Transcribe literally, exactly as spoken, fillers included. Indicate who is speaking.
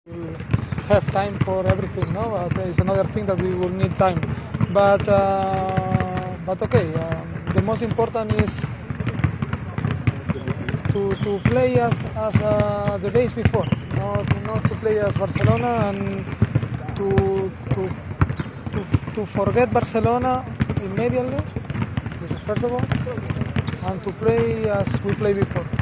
Speaker 1: We'll have time for everything, no? But it's another thing that we will need time. But uh, but okay, um, the most important is to to play as as uh, the days before, not not to play as Barcelona and to to to, to forget Barcelona immediately. This is first of all, and to play as we played before.